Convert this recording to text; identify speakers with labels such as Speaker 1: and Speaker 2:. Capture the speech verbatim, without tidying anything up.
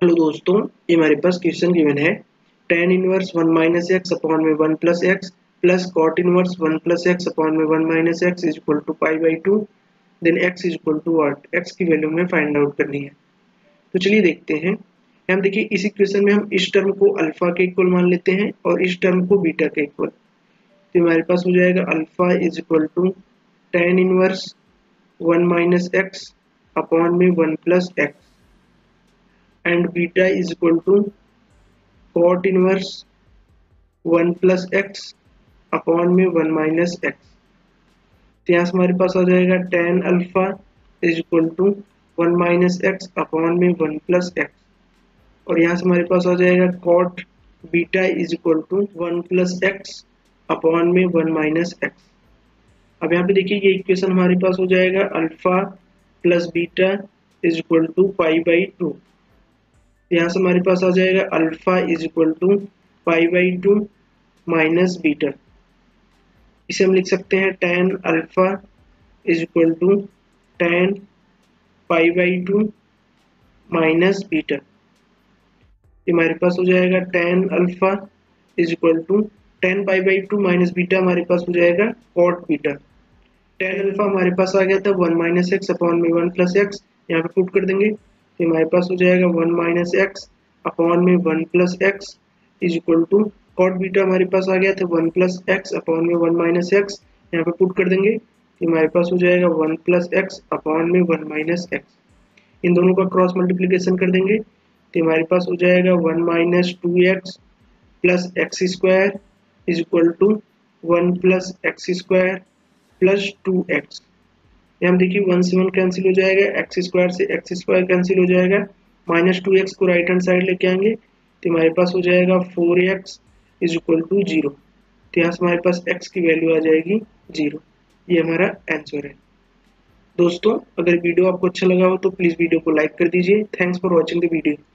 Speaker 1: Hello दोस्तों, ये हमारे पास क्वेश्चन गिवन है tan inverse one minus x upon में one plus x plus cot inverse one plus x upon में one minus x is equal to pi by two then x is equal to what, x की value में find out करनी है। तो चलिए देखते हैं। हम देखिए इस इक्वेशन में हम इस टर्म को अल्फा के इक्वल मान लेते हैं और इस टर्म को बीटा के इक्वल। तो हमारे पास हो जाएगा alpha is equal to tan inverse one minus x upon में one plus x and beta is equal to cot inverse one plus x अपॉन में वन minus x। तो यहाँ से हमारे पास आ जाएगा tan alpha is equal to one minus x upon में वन प्लस एक्स, और यहाँ से हमारे पास आ जाएगा cot beta is equal to one plus x upon में वन माइनस एक्स। अब यहाँ पे देखिए ये इक्वेशन हमारे पास हो जाएगा alpha plus beta is equal to pi by two. यहाँ से हमारे पास आ जाएगा alpha is equal to pi by two minus beta. इसे हम लिख सकते हैं tan alpha is equal to tan pi by two minus beta. हमारे पास हो जाएगा tan alpha is equal to tan pi by two minus beta, हमारे पास हो जाएगा cot बीटा। tan अल्फा हमारे पास आ गया था वन माइनस एक्स अपॉन में वन प्लस एक्स, यहाँ पे पुट कर देंगे तो हमारे पास हो जाएगा वन माइनस एक्स अपॉन में one plus x is equal to cot beta हमारे पास आ गया था वन प्लस एक्स अपॉन में वन माइनस एक्स, यहाँ पे पुट कर देंगे तो हमारे पास हो जाएगा वन प्लस एक्स अपॉन में वन माइनस एक्स। इन दोनों का क्रॉस मल्टीप्लिकेशन कर देंगे तो हमारे पास हो जाएगा one minus two x plus x square is equal to one plus x square plus two x. यहाँ देखिए वन से वन कैंसिल हो जाएगा, एक्स स्क्वायर से एक्स स्क्वायर कैंसिल हो जाएगा, माइनस टू एक्स को राइट हैंड साइड लेके आएंगे तो हमारे पास हो जाएगा four x is equal to zero. तो यहाँ से हमारे पास x की वैल्यू आ जाएगी जीरो। ये हमारा आंसर है। दोस्तों, अगर वीडियो आपको अच्छा लगा हो तो प्लीज़ वीडियो को लाइक कर दीजिए। Thanks for watching the video.